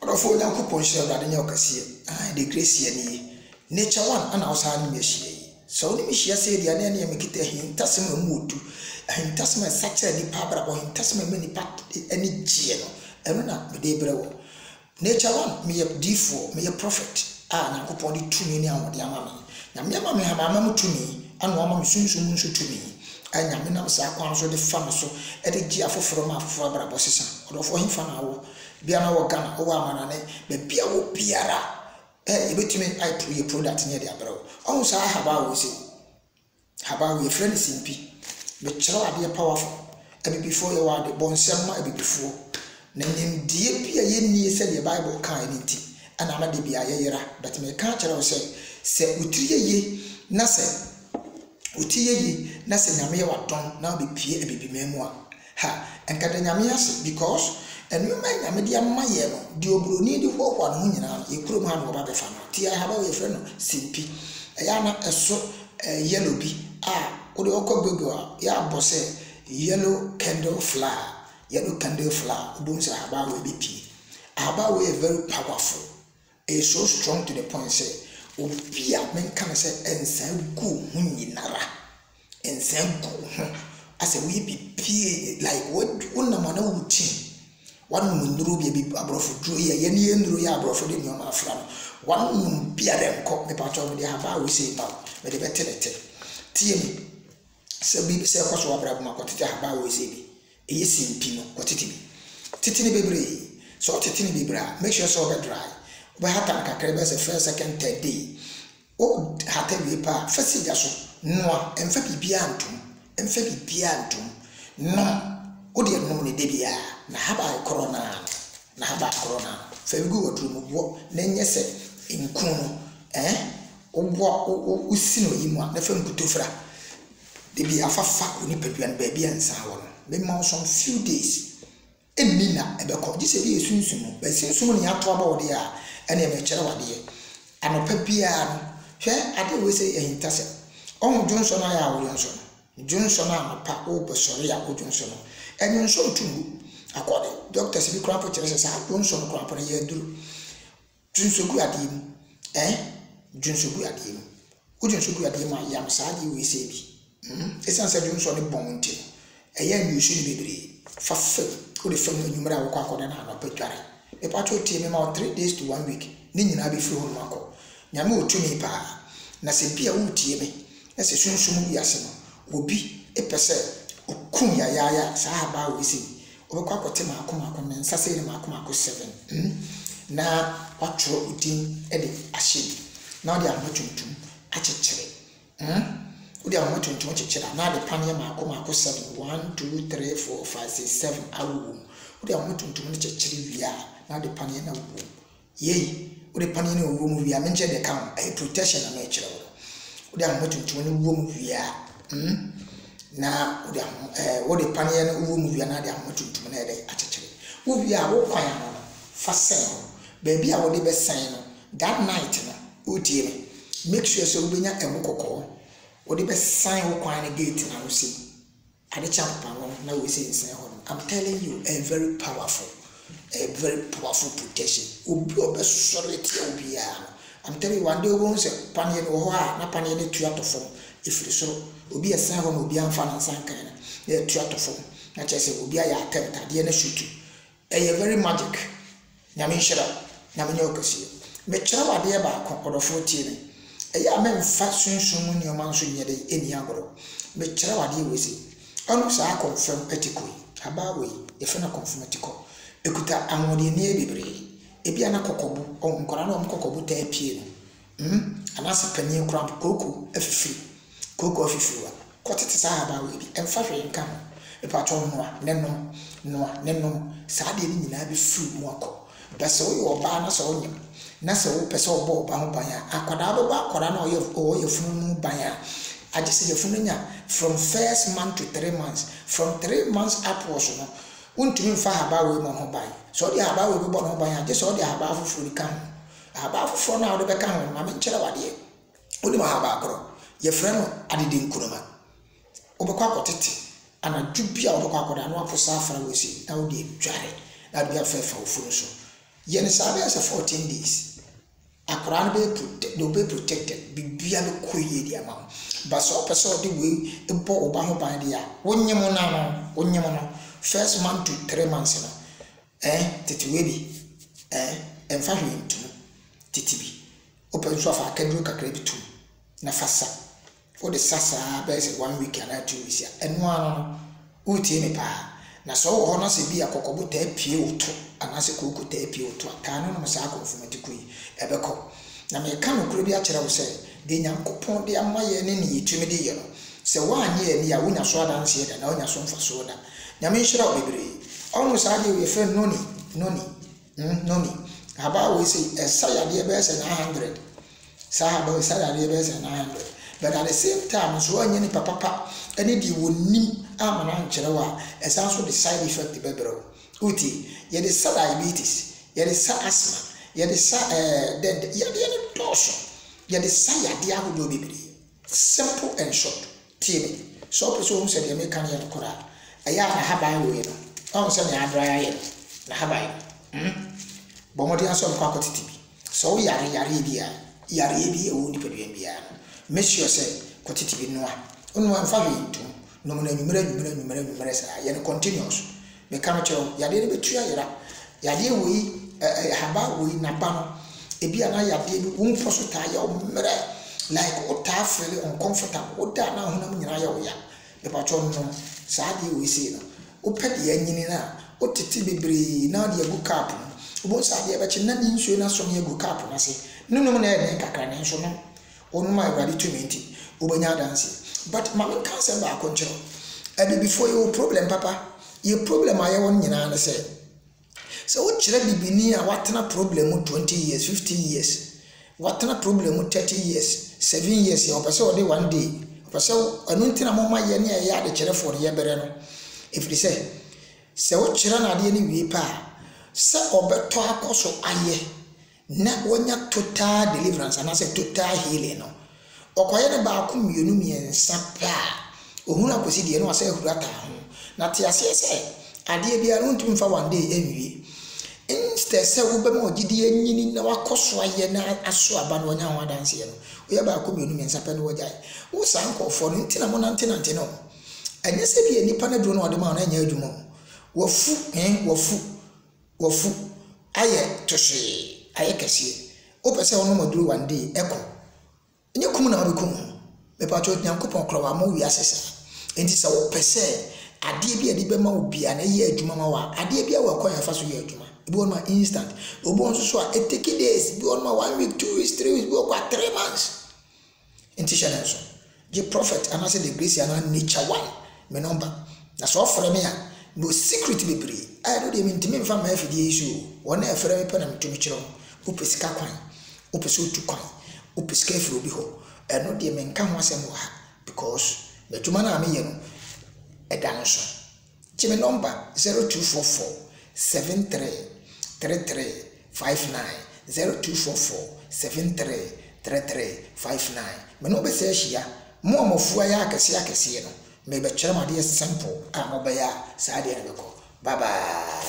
odofo Nyankopon hye Awurade nya okase the grace ye ni nature one ana osa ni mehie so ni mehie se dia na ne mekita hintasem amuodu hintasem sacha ni pa bra bo hintasem mani pa ani gie no eno na me de brewo nature one me ye D4 me ye prophet Nyankopon di tumi ni awode ama me nyame ama me ha ma tumi anu ama me sunsun nso tumi nyame nam sa akwan so de fam so e de gie afoforo ma afoforo abra bo sesa odofo himfa na wo bia na wo Ghana wo amana ne be bia wo biara ebetumi I play product near the abroad. On sa haba we say haba we friend simpi be chiro ade powerful e before you are the bonsam ma e before na nim die bia ye ni say the Bible kan nti ana ma de bia ye yera but me kan chiro say utiriye ye na say utiye ye na say nyame ye wadon na be pie e bibimemu a ha enka de nyame ase because and you may have media my yellow, Diobro need the walk one winner, you could have about the family. Tia have a friend, Simpi, Ayana, a so yellow bee, Odioko Gogo, ya bosse, yellow candle flower, booms are about will be pea. About we very powerful, a so strong to the point say, Opia men can say, and send go, Muninara, and send go. I say, we be pea like what one man would team. One mundru be abrofu dru ye ni ndru ya abrofu de nyoma afra no one mum biare nko me pacho me de haba we say ba me de betelete tie mi se bi se kwaso abra ma kwotete haba we say bi eye simpi no kwotete bi titini bebre so titini bebra make sure so be dry we hata kakra be se first second third day o hata bi pa fasi ja so no emfa bibia antum no o de no ne de bia na haba corona fa bi go wadru mo na nye se nkun no o sino yimu na fa mputofra de bi afafa oni paduan ba bia nsa wo no me ma some few days emi na ebe ko ji se bi esunsun ba sunsun ne ato aba wo de a ene me kire wade anopa bia no hwe ade we se ehintase on Johnson aya wo Johnson anopa o bo sori ya ko Johnson enyo nso tungu according doctors be crap chere say Johnson crap na ye duru junsogu adim junsogu adim o junsogu adim ya msaadi we say bi esanse Johnson bon nti eya nyusu ni bebre fa fa o de fa nyumra wo kwa akoda na anopatware e pato tie me ma 3 days to 1 week ni nyina be free hon mako nyame otumi pa na se bia wo tie me na se sunsun bi ase no obi e pese okun ya sa ba we say obekwa kote maako na nsase ni maako 7 na watro udin e de ahye na de amatuntum achechire odi amatuntum achechire na de panye maako 7 1 2 3 4 5 6 7 awu odi amatuntum ne chechire wia na de panye na wu yei odi panye na wu mu wia menche de kan ai protection na mechire odi amatuntum ne wu mu wia na odi panye na wu mu wia na de amatuntum na de achechire wo wia wo kwan no fa sen baby a wo de be sen no that night no odie me make sure so ubenya emukoko wo de be sen wo kwan na gate na wo si ade champa no na wo si sen ho. I'm telling you a very powerful protection obi obe sorry tie obi ya. I'm telling you one day wo say panye no ho a na panye ne tua to fom ifiri so obi esen ho no obi amfa na san kan na tua to fom na chese obi ya attempt ade na shoot e very magic nyame nshira nyame nyokasi me kira wade ba kodofo tie ne e ya me mfa sunsun ni o man so nyede eni agoro me kira wade we si onu sa confirm etiko haba we e fe na confirm etiko ekuta anwode ne bebre e bia na kokobu on nkora na kokobu ta pie no anase panye nkora koko afifi wa kotete sa haba we bi emfa hwe nka e patro neno sa de ni nyina be free mu akọ bese wo oba na so onyem na se wo pese oba oba ho ban ya akwada bo ba akwada na oye funu mu ban ya agese ye funu nya from first month to 3 months from 3 months upwards no untumi mfa haba we mo ho ban so de haba we be bo no ban ya agese o de haba afufuru kan haba afufuru na o de be kan ho ma me nkyere wade o de ma haba akro ye frɛ no adede nkuruma obekwa akotete ana dubia obekwa akoda no aposa afra we si na o de dware na bia fefa ofuru so Yen sabe as a 14 days. Akran be protected. Bibia be koye di ama. But so person the way e bo oba ho ban dia. Wonyem na no. First month to 3 months no. Titi we bi. Emfa hwintu. Titi bi. Open so fa akadru kakra bi tum. Na fasa. For the sasa be say 1 week and 2 weeks ya. Eno ano utie me pa. Na so wo na se bi akokobo ta pie oto. Anase koko ta pie oto. Ta no no sa akonfomati yi. Ebeko. Na me ka no kuro bi a kire wo se de Nyankopon de amaye ne ne yitumi de ye no. Se wa anye ani a wonya so adanse da na wonya so mfa so da. Nyame nhira obebre. Onu sa de we fe noni. Haba we say esaya de be se 900. Sahaba we esaya de be se 900. But at the same time, so anya ni papa any di wonim amana nkire wa esan so the side effect be bro. Uti ye de diabetes, ye de asthma, ye de then ye de doso, ye de yade ahodo bibiri. Simple and short. Timi. So person said ye make kan ye kora. Aya na haba we no. On say na adra ye na haba. Bomodi aso kwa kotitibi. So yare bia. Yare bi e woni peduen bia. Make sure say kotitibi noa. Onu amfa hintu. No mo na nwumere sa ye no continuous. Me kan cho yade ne betua yera. Yade we haba we na ba no. Ebi ana yade bi won foso ta ya omere like o ta feel uncomfortable. O da na honam nyina ya o ya. Me pa cho no sa de we say no. O pede ya nyini na o titi bebre na de agu cap. Obo sa de be chi na ni nsuo na so ne agu cap na se. Nunum na e kakra ne nso no. Onu ma everybody to meet. Obanya dance. But mama can say ba konchero. And before your problem papa, your problem I won nyina na say. So what chire bibini a watena problem 20 years, 15 years. Watena problem 30 years, 7 years ya opese ode one day. Opese anu ntina mama ye ne ya de chire for ye bere no. If they say what chire na de ni wi pa. Se obeto akoso aye. Na wonya total deliverance and I say total healing no. Okoye ne ba ko mienu miensa pa. Ohun akosi de no ase hurata ho. Na te ase se ade bia no ntumi fa one day ewie. Instead se wo be ma ogidi anyini na wakoso aye na aso aba no nya ho adanse no. Oye ba ko mienu miensa pa no wajai. Wo san ko for no ntina mo nante no. Anya se bia nipa na duro no ode ma na nya adwuma. Wafu aye toshi aye kese opese ono moduru one day eko enye kum na obekum me pa cho Nyankopon krowa ma wi asesa enti se wo pese ade bia de be ma obi ana ye adwuma ma wa ade bia wa kwa ya fa so ye adwuma ibi won ma instant obo nso so a eteki days ibi won ma 1 week 2 weeks 3 weeks go kwa 3 months enti shana so je prophet ana say the grace ana nature one me number na so ofre me a no secret be pray I don't even intimi mfa ma afidi issue wona efere me pena mtumi kiro opesika kwan opeso tu kwan opesika efro bi ho eno de me nka ho asem wa because betuma na me ye no edan so chime number 0244 733359 0244 me no be se hia mo amofu aya akese no me be kire ma de sample a mo be ya sa de ne be ko bye bye.